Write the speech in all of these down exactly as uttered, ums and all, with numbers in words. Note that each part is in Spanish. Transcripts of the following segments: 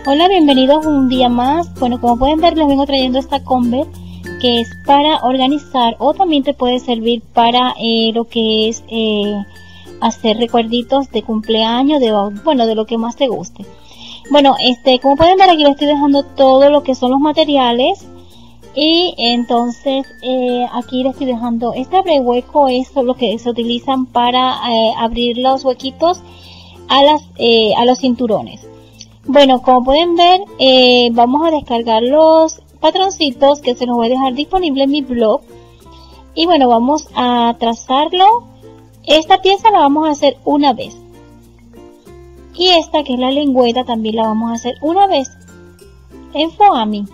Hola, bienvenidos un día más. Bueno, como pueden ver, les vengo trayendo esta Conver que es para organizar o también te puede servir para eh, lo que es eh, hacer recuerditos de cumpleaños, de bueno, de lo que más te guste. Bueno, este, como pueden ver, aquí les estoy dejando todo lo que son los materiales. Y entonces eh, aquí les estoy dejando este abre hueco, es lo que se utilizan para eh, abrir los huequitos a, las, eh, a los cinturones. Bueno, como pueden ver, eh, vamos a descargar los patroncitos que se los voy a dejar disponible en mi blog. Y bueno, vamos a trazarlo. Esta pieza la vamos a hacer una vez. Y esta, que es la lengüeta, también la vamos a hacer una vez en foamy.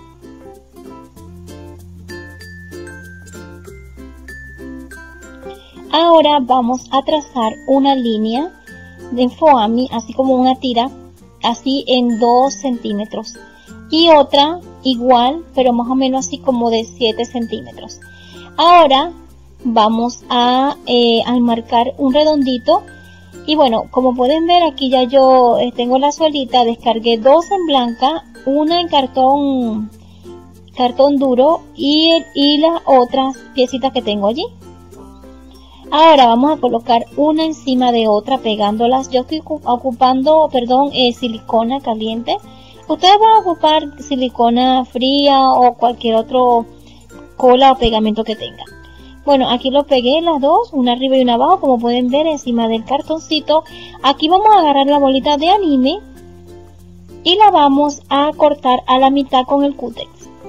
Ahora vamos a trazar una línea de foamy, así como una tira, así en dos centímetros. Y otra igual, pero más o menos así como de siete centímetros. Ahora vamos a, eh, a marcar un redondito. Y bueno, como pueden ver, aquí ya yo eh, tengo la suelita, descargué dos en blanca, una en cartón, cartón duro y, y las otras piecitas que tengo allí. Ahora vamos a colocar una encima de otra pegándolas. Yo estoy ocupando, perdón, eh, silicona caliente. Ustedes van a ocupar silicona fría o cualquier otro cola o pegamento que tengan. Bueno, aquí lo pegué las dos, una arriba y una abajo, como pueden ver, encima del cartoncito. Aquí vamos a agarrar la bolita de anime y la vamos a cortar a la mitad con el cútex.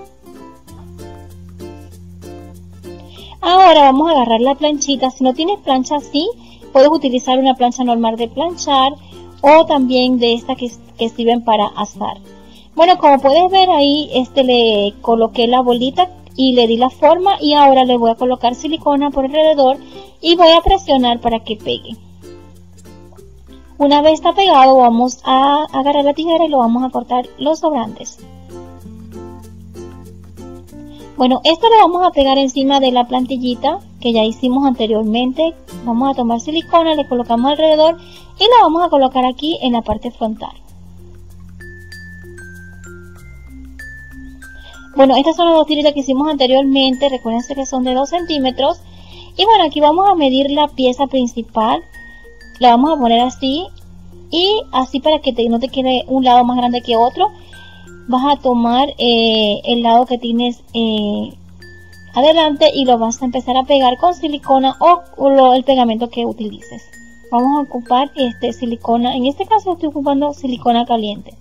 Ahora vamos a agarrar la planchita. Si no tienes plancha así, puedes utilizar una plancha normal de planchar o también de estas que, que sirven para asar. Bueno, como puedes ver ahí, este le coloqué la bolita y le di la forma y ahora le voy a colocar silicona por alrededor y voy a presionar para que pegue. Una vez está pegado, vamos a agarrar la tijera y lo vamos a cortar los sobrantes. Bueno, esto lo vamos a pegar encima de la plantillita que ya hicimos anteriormente. Vamos a tomar silicona, le colocamos alrededor y la vamos a colocar aquí en la parte frontal. Bueno, estas son las dos tiritas que hicimos anteriormente. Recuerden que son de dos centímetros. Y bueno, aquí vamos a medir la pieza principal. La vamos a poner así. Y así para que te, no te quede un lado más grande que otro. Vas a tomar eh, el lado que tienes eh, adelante y lo vas a empezar a pegar con silicona o, o lo, el pegamento que utilices. Vamos a ocupar este silicona, en este caso estoy ocupando silicona caliente.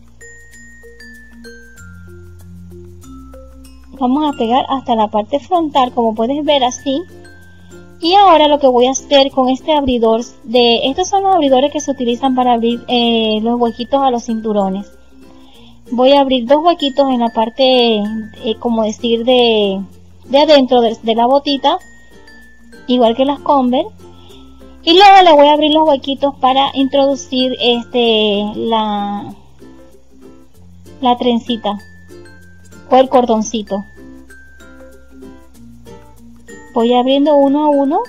Vamos a pegar hasta la parte frontal, como puedes ver así. Y ahora lo que voy a hacer con este abridor, de estos son los abridores que se utilizan para abrir eh, los huequitos a los cinturones. Voy a abrir dos huequitos en la parte, eh, como decir, de, de adentro de, de la botita, igual que las Conver. Y luego le voy a abrir los huequitos para introducir este la, la trencita o el cordoncito. Voy abriendo uno a uno.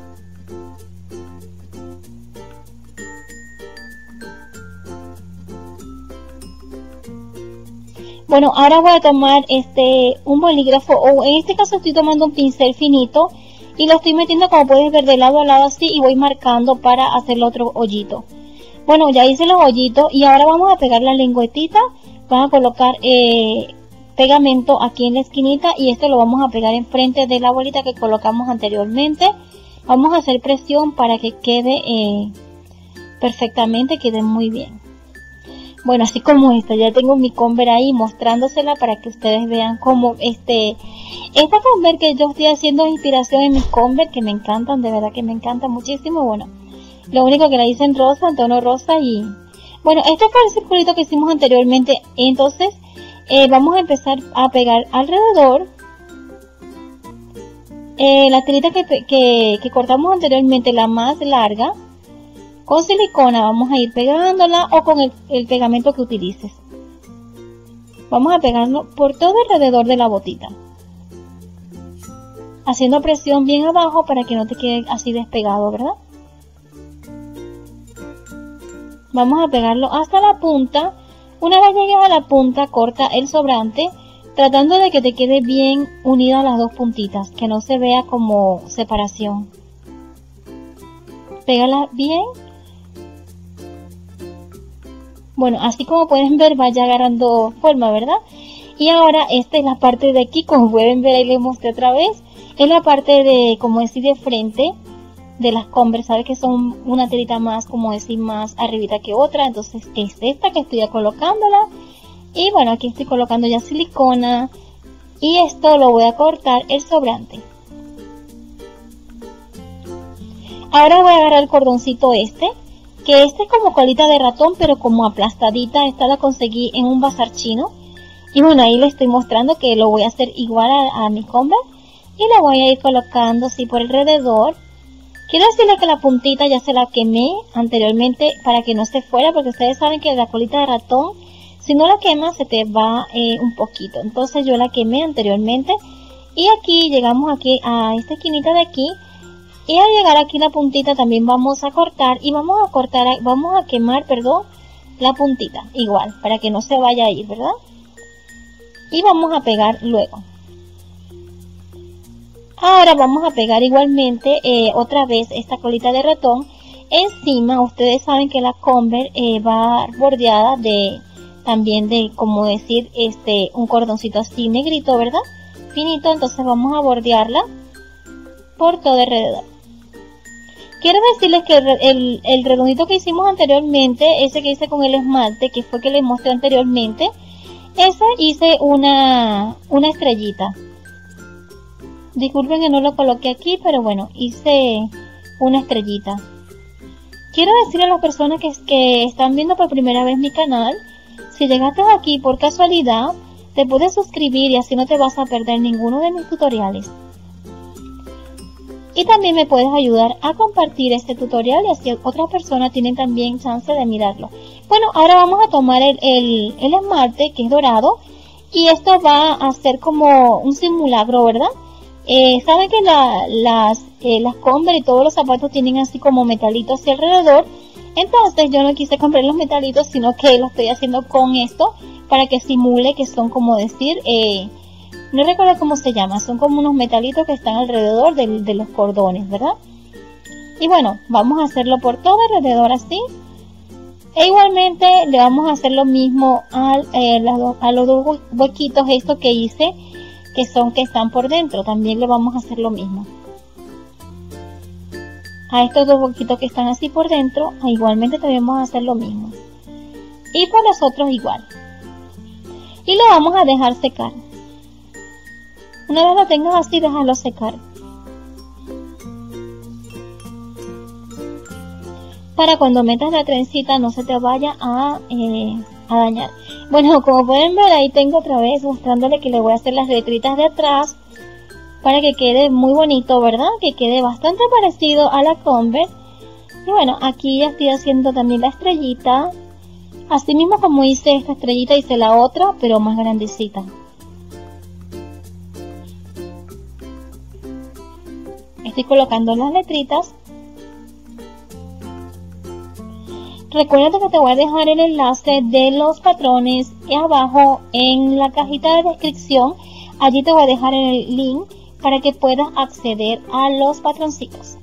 Bueno, ahora voy a tomar este un bolígrafo, o en este caso estoy tomando un pincel finito y lo estoy metiendo, como puedes ver, de lado a lado así, y voy marcando para hacer el otro hoyito. Bueno, ya hice los hoyitos y ahora vamos a pegar la lengüetita. Vamos a colocar eh, pegamento aquí en la esquinita y esto lo vamos a pegar enfrente de la bolita que colocamos anteriormente. Vamos a hacer presión para que quede eh, perfectamente, quede muy bien. Bueno, así como esta, ya tengo mi Conver ahí mostrándosela para que ustedes vean cómo este, esta Conver que yo estoy haciendo es inspiración en mis Conver que me encantan, de verdad que me encantan muchísimo. Bueno, lo único que la hice en rosa, en tono rosa y bueno, este fue el circulito que hicimos anteriormente. Entonces eh, vamos a empezar a pegar alrededor eh, la tirita que, que, que cortamos anteriormente, la más larga. Con silicona vamos a ir pegándola o con el, el pegamento que utilices. Vamos a pegarlo por todo alrededor de la botita, haciendo presión bien abajo para que no te quede así despegado, ¿verdad? Vamos a pegarlo hasta la punta Una vez llegues a la punta, corta el sobrante, tratando de que te quede bien unidas las dos puntitas, que no se vea como separación. Pégala bien. Bueno, así como pueden ver, vaya agarrando forma, ¿verdad? Y ahora esta es la parte de aquí, como pueden ver, ahí les mostré otra vez. Es la parte de, como decir, de frente de las Converse, ¿sabes? Que son una telita más, como decir, más arribita que otra. Entonces es esta que estoy ya colocándola. Y bueno, aquí estoy colocando ya silicona. Y esto lo voy a cortar el sobrante. Ahora voy a agarrar el cordoncito este, que este es como colita de ratón, pero como aplastadita. Esta la conseguí en un bazar chino. Y bueno, ahí les estoy mostrando que lo voy a hacer igual a, a mi Converse. Y la voy a ir colocando así por alrededor. Quiero decirles que la puntita ya se la quemé anteriormente para que no se fuera, porque ustedes saben que la colita de ratón, si no la quemas, se te va eh, un poquito. Entonces yo la quemé anteriormente. Y aquí llegamos aquí a esta esquinita de aquí. Y al llegar aquí la puntita también vamos a cortar y vamos a cortar, vamos a quemar, perdón, la puntita igual, para que no se vaya a ir, ¿verdad? Y vamos a pegar luego. Ahora vamos a pegar igualmente eh, otra vez esta colita de ratón. Encima, ustedes saben que la Converse eh, va bordeada de, también de, como decir, este, un cordoncito así negrito, ¿verdad? Finito, entonces vamos a bordearla por todo alrededor. Quiero decirles que el, el, el redondito que hicimos anteriormente, ese que hice con el esmalte, que fue que les mostré anteriormente, ese hice una, una estrellita. Disculpen que no lo coloqué aquí, pero bueno, hice una estrellita. Quiero decirle a las personas que, que están viendo por primera vez mi canal, si llegaste aquí por casualidad, te puedes suscribir y así no te vas a perder ninguno de mis tutoriales. Y también me puedes ayudar a compartir este tutorial y así otras personas tienen también chance de mirarlo. Bueno, ahora vamos a tomar el, el, el esmalte que es dorado y esto va a ser como un simulacro, ¿verdad? Eh, Saben que la, las, eh, las Converse y todos los zapatos tienen así como metalitos hacia alrededor. Entonces yo no quise comprar los metalitos, sino que lo estoy haciendo con esto para que simule que son como decir, eh, no recuerdo cómo se llama, son como unos metalitos que están alrededor de, de los cordones, ¿verdad? Y bueno, vamos a hacerlo por todo alrededor así. E igualmente le vamos a hacer lo mismo a, eh, a los dos huequitos estos que hice, que son que están por dentro, también le vamos a hacer lo mismo. A estos dos huequitos que están así por dentro, igualmente también vamos a hacer lo mismo. Y por los otros igual. Y lo vamos a dejar secar. Una vez lo tengas así, déjalo secar. Para cuando metas la trencita no se te vaya a, eh, a dañar. Bueno, como pueden ver, ahí tengo otra vez mostrándole que le voy a hacer las letritas de atrás para que quede muy bonito, ¿verdad? Que quede bastante parecido a la Converse. Y bueno, aquí ya estoy haciendo también la estrellita. Así mismo como hice esta estrellita, hice la otra, pero más grandecita. Estoy colocando las letritas. Recuerda que te voy a dejar el enlace de los patrones abajo en la cajita de descripción. Allí te voy a dejar el link para que puedas acceder a los patroncitos.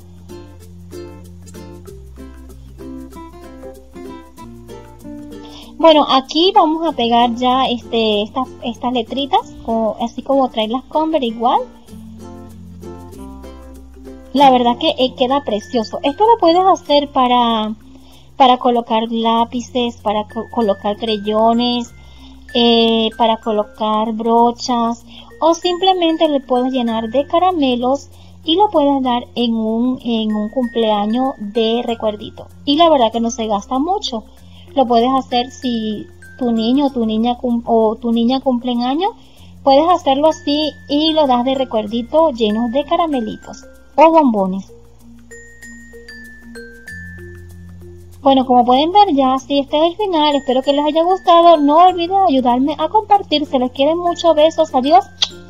Bueno, aquí vamos a pegar ya este, estas, estas letritas, como, así como traen las Converse igual. La verdad que eh, queda precioso. Esto lo puedes hacer para... para colocar lápices, para co colocar creyones, eh, para colocar brochas o simplemente le puedes llenar de caramelos y lo puedes dar en un, en un cumpleaños de recuerdito. Y la verdad que no se gasta mucho. Lo puedes hacer si tu niño o tu niña, o tu niña cumplen años, puedes hacerlo así y lo das de recuerdito lleno de caramelitos o bombones. Bueno, como pueden ver ya, así este es el final. Espero que les haya gustado. No olviden ayudarme a compartir. Se les quiere mucho. Besos. Adiós.